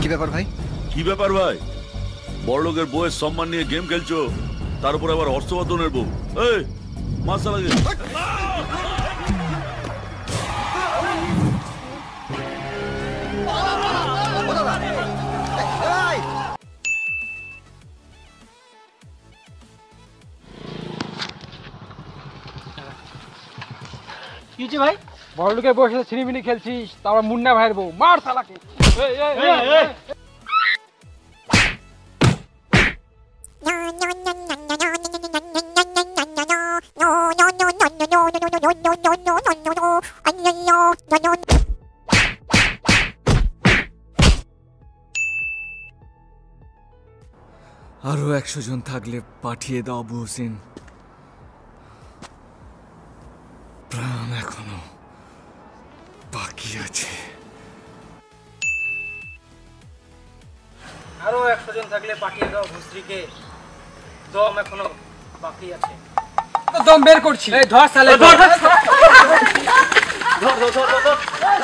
কি ব্যাপার ভাই? কি ব্যাপার ভাই? বড়লোকের বউয়ের সম্মান নিয়ে গেম খেলছো, তার উপর আবার হর্ষবর্ধনের বউ। এই মাসা লাগে। কি ভাই? বড়লোকের বউয়ের সাথে ছিনিমিনি খেলছিস, তারপর মুন্না ভাইয়ের বউ, মার শালাকে। আরো 100 জন থাকলে পাঠিয়ে দাও আবু হোসেন। প্রাণ এখনো বাকি আছে। আরো 100 জন থাকলে পাঠিয়ে দাও ভুসরিকে, দম এখনো বাকি আছে। তো দম বের করছি। এই ধর শালা, ধর ধর ধর ধর ধর।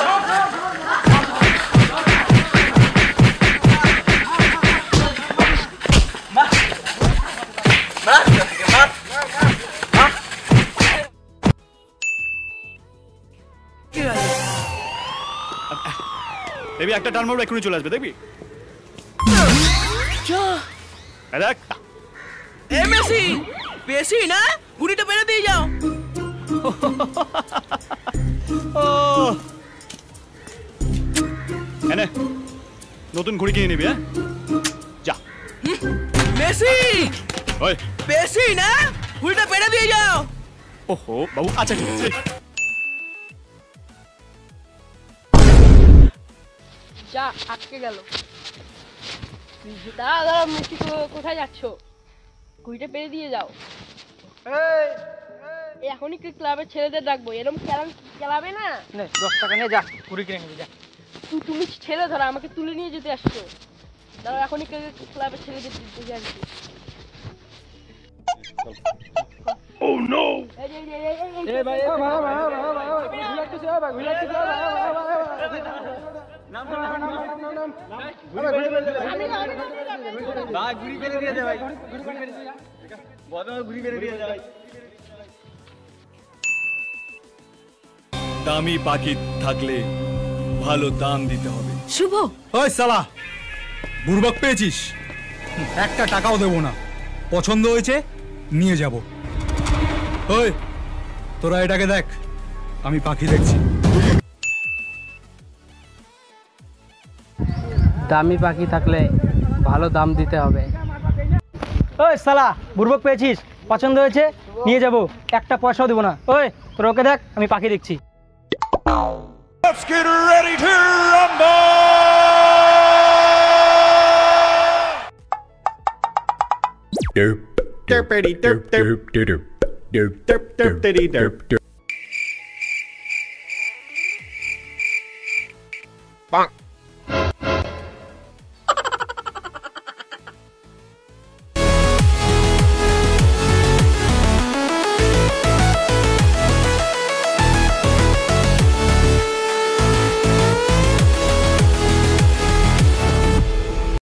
দেখবি একটা টার্ন মারবো এক্ষুনি চলে আসবে, দেখবি? দেখ মেসি বেশি না, গুড়িটা বেড়ে দিয়ে যাও। এনে নতুন ঘুড়ি কিনে নিবি। হ্যাঁ যা। মেসি ওই বেশি না, গুড়িটা বেড়ে দিয়ে যাও। ওহো বাবু, আচ্ছা ঠিক আছে। যা আটকে গেল। দাদা মিষ্টি কোথায় যাচ্ছ? ঘুড়িটা পেরে দিয়ে যাও। এখনই ক্লাবের ছেলেদের ডাকবো, এরকম খেলাবে না। 10 টাকা নিয়ে যা, ঘুড়ি কিনে নিবি যা। তুমি ছেলে ধরা আমাকে তুলে নিয়ে যেতে আসছো। দাঁড়াও, এখনই ক্লাবের ছেলেদের দিকে আসছি। Oh no! দামি পাখি থাকলে ভালো দাম দিতে হবে। শুভ, ওই শালা, বুড়বক পেয়েছিস? একটা টাকাও দেবো না। পছন্দ হয়েছে নিয়ে যাব। ওই তোরা এটাকে দেখ, আমি পাখি দেখছি। দামি পাখি থাকলে ভালো দাম দিতে হবে। ওই শালা, বুড়বক পেয়েছিস? পছন্দ হয়েছে নিয়ে যাব, একটা পয়সাও দেবো না। ওই তোর ওকে দেখ, আমি পাখি দেখছি। Let's get ready to rumble! Derp derp derp derp derp derp derp derp derp derp